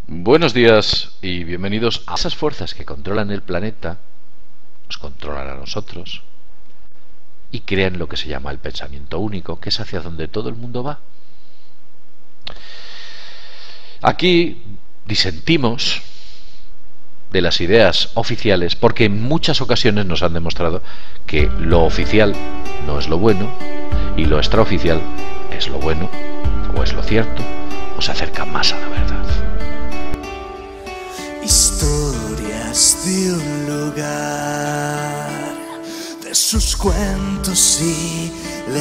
Buenos días y bienvenidos a esas fuerzas que controlan el planeta, nos controlan a nosotros y crean lo que se llama el pensamiento único, que es hacia donde todo el mundo va. Aquí disentimos de las ideas oficiales porque en muchas ocasiones nos han demostrado que lo oficial no es lo bueno y lo extraoficial es lo bueno o es lo cierto o se acerca más a la verdad. Historias de un lugar, de sus cuentos y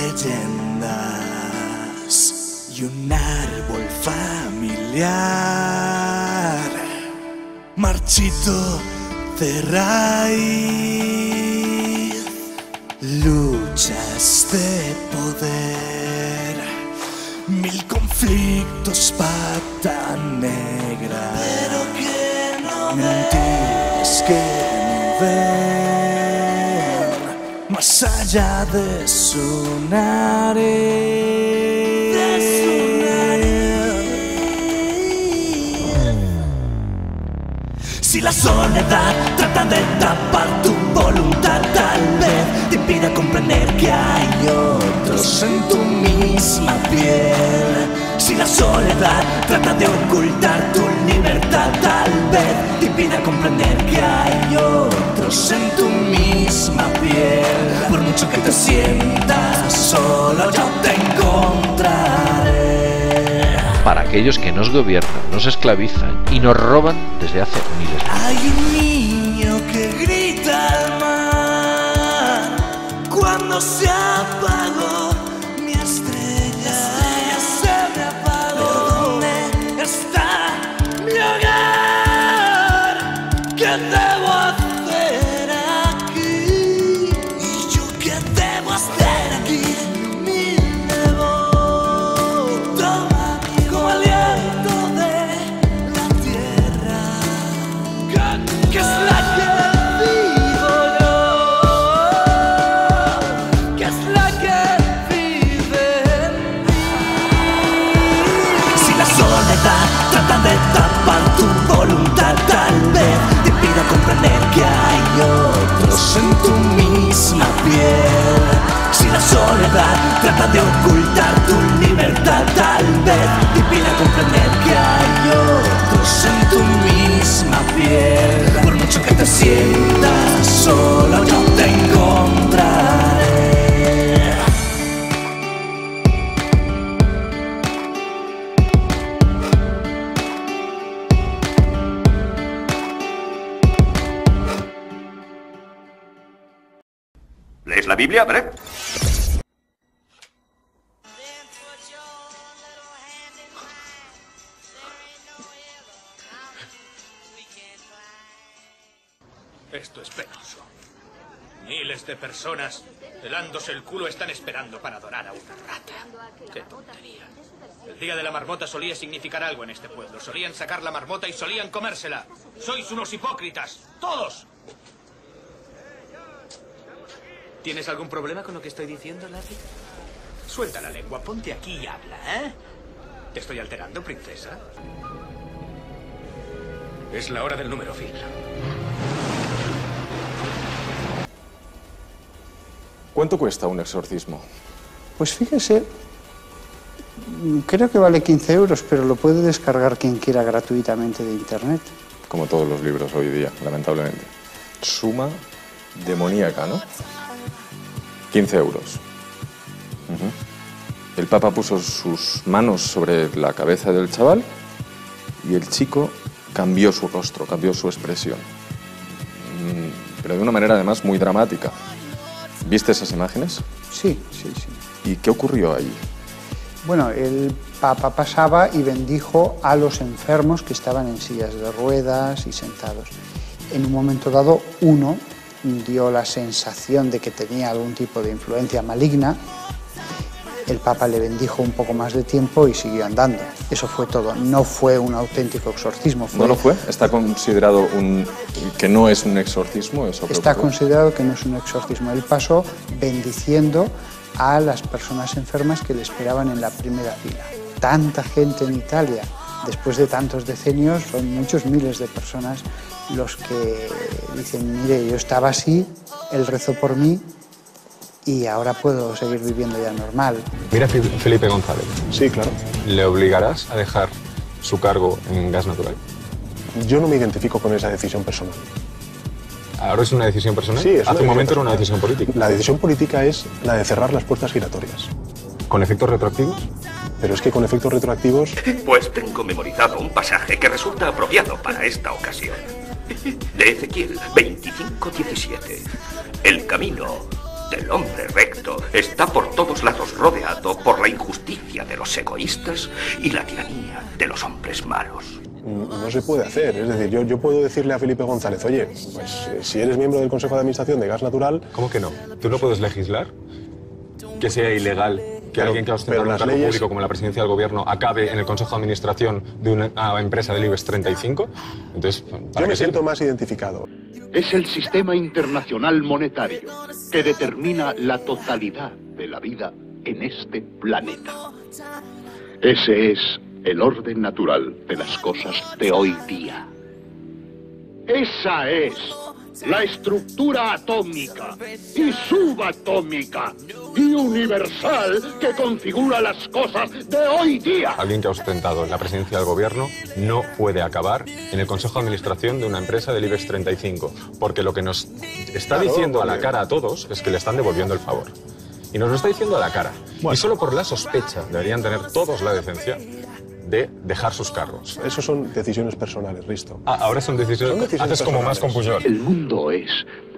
leyendas, y un árbol familiar, marchito de raíz, luchas de poder, mil conflictos, pata negra, pero que mentiras que no ven más allá de su nariz. Si la soledad trata de tapar tu voluntad, tal vez te impida comprender que hay otros en tu misma piel. Si la soledad trata de ocultar tu libertad, tal vez te impida comprender que hay otros en tu misma piel. Por mucho que te sientas solo, yo te encontraré. Para aquellos que nos gobiernan, nos esclavizan y nos roban desde hace miles de años. Hay un niño que grita al mar cuando se apagó mi estrella. Se me apagó. ¿Dónde está mi hogar? ¿Qué debo hacer aquí? ¿Y yo qué debo hacer aquí? Mi voz toma como aliento de la tierra, que es la que vivo yo, que es la que vive en mí. Si la soledad trata de tapar tu voluntad, tal vez te impida comprender que hay otros en tu misma piel. Si la soledad trata de ocultar tu libertad, tal vez te impida comprender que hay otros en tu misma piel. Por mucho que te sientas solo, yo te encontraré. ¿Lees la Biblia, Brett? Esto es penoso. Miles de personas helándose el culo están esperando para adorar a una rata. ¡Qué tontería! El día de la marmota solía significar algo en este pueblo. Solían sacar la marmota y solían comérsela. ¡Sois unos hipócritas! ¡Todos! ¿Tienes algún problema con lo que estoy diciendo, Larry? Suelta la lengua, ponte aquí y habla, ¿eh? ¿Te estoy alterando, princesa? Es la hora del número, Phil. ¿Cuánto cuesta un exorcismo? Pues fíjese, creo que vale 15 euros, pero lo puede descargar quien quiera gratuitamente de internet. Como todos los libros hoy día, lamentablemente. Suma demoníaca, ¿no? 15 euros. El Papa puso sus manos sobre la cabeza del chaval y el chico cambió su rostro, cambió su expresión. Pero de una manera además muy dramática. ¿Viste esas imágenes? Sí, sí, sí. ¿Y qué ocurrió allí? Bueno, el Papa pasaba y bendijo a los enfermos que estaban en sillas de ruedas y sentados. En un momento dado, uno dio la sensación de que tenía algún tipo de influencia maligna. El Papa le bendijo un poco más de tiempo y siguió andando. Eso fue todo. No fue un auténtico exorcismo. ¿No lo fue? ¿Está considerado que no es un exorcismo? Eso Está considerado que no es un exorcismo. Él pasó bendiciendo a las personas enfermas que le esperaban en la primera fila. Tanta gente en Italia después de tantos decenios, son muchos miles de personas los que dicen, mire, yo estaba así, él rezó por mí y ahora puedo seguir viviendo ya normal. Mira Felipe González. Sí, claro. ¿Le obligarás a dejar su cargo en Gas Natural? Yo no me identifico con esa decisión personal. ¿Ahora es una decisión personal? Sí, es Hace un momento era personal. una decisión política. La decisión política es la de cerrar las puertas giratorias. ¿Con efectos retroactivos? Pero es que con efectos retroactivos... Pues tengo memorizado un pasaje que resulta apropiado para esta ocasión. De Ezequiel 25:17. El camino del hombre recto está por todos lados rodeado por la injusticia de los egoístas y la tiranía de los hombres malos. No se puede hacer. Es decir, yo puedo decirle a Felipe González, oye, pues si eres miembro del Consejo de Administración de Gas Natural... ¿Cómo que no? ¿Tú no puedes legislar que sea ilegal que alguien que ha ostentado un cargo público como la presidencia del gobierno acabe en el Consejo de Administración de una empresa del IBEX 35? Entonces, yo me siento más identificado. Es el sistema internacional monetario que determina la totalidad de la vida en este planeta. Ese es el orden natural de las cosas de hoy día. Esa es la estructura atómica y subatómica y universal que configura las cosas de hoy día. Alguien que ha ostentado la presidencia del gobierno no puede acabar en el Consejo de Administración de una empresa del IBEX 35, porque lo que nos está diciendo a la cara a todos es que le están devolviendo el favor. Y nos lo está diciendo a la cara. Bueno. Y solo por la sospecha deberían tener todos la decencia de dejar sus cargos. Eso son decisiones personales, Risto. Ah, ahora son decisiones haces como más con Pujol. El mundo es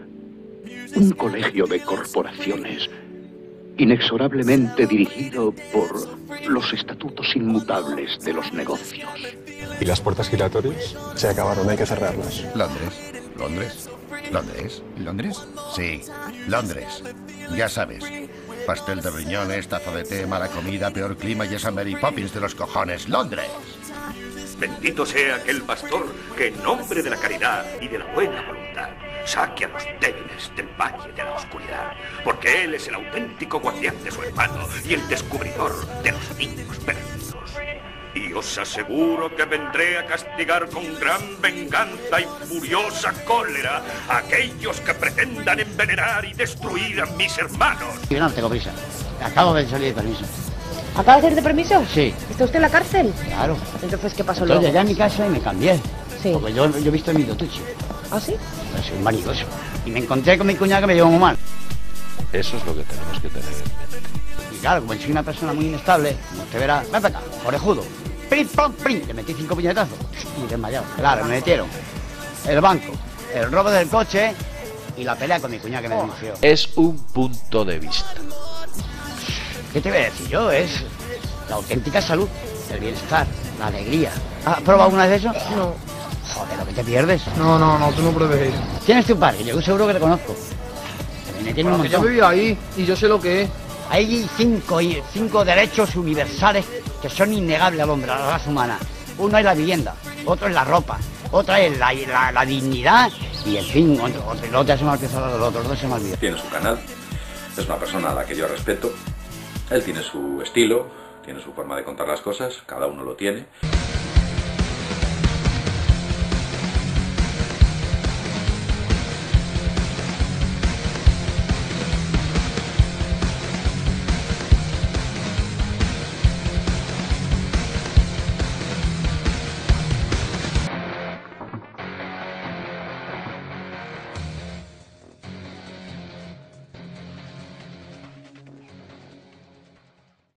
un colegio de corporaciones inexorablemente dirigido por los estatutos inmutables de los negocios. ¿Y las puertas giratorias? Se acabaron, hay que cerrarlas. Londres, Londres, Londres, Londres. Sí, Londres. Ya sabes. Pastel de riñones, taza de té, mala comida, peor clima y esa Mary Poppins de los cojones. ¡Londres! Bendito sea aquel pastor que en nombre de la caridad y de la buena voluntad saque a los débiles del valle de la oscuridad, porque él es el auténtico guardián de su hermano y el descubridor de los niños perdidos. Y os aseguro que vendré a castigar con gran venganza y furiosa cólera a aquellos que pretendan envenenar y destruir a mis hermanos. Yo no tengo prisa. Acabo de salir de permiso. ¿Acaba de salir de permiso? Sí. ¿Está usted en la cárcel? Claro. Entonces, ¿qué pasó luego? luego? Llegué a mi casa y me cambié. Sí. Porque yo he visto mi dotuchi. ¿Ah, sí? Yo soy un manigoso. Y me encontré con mi cuñada que me llevó muy mal. Eso es lo que tenemos que tener en mente. Y claro, como soy una persona muy inestable, como usted verá, ven para acá, orejudo. ¡Prim, pam, prim! Le metí 5 puñetazos y desmayado. Claro, me metieron el banco, el robo del coche y la pelea con mi cuñada que me denunció. Es un punto de vista. ¿Qué te voy a decir yo? Es la auténtica salud, el bienestar, la alegría. ¿Has probado una vez eso? No. Joder, lo que te pierdes. No, tú no pruebes ir. ¿Tienes tu parque? Yo seguro que te conozco. Bueno, que yo viví ahí y yo sé lo que es. Hay cinco derechos universales que son innegables al hombre, a la raza humana. Uno es la vivienda, otro es la ropa, otra es la dignidad y, en fin, otro ya se me ha olvidado los otros dos, se me ha olvidado. Tiene su canal, es una persona a la que yo respeto. Él tiene su estilo, tiene su forma de contar las cosas, cada uno lo tiene.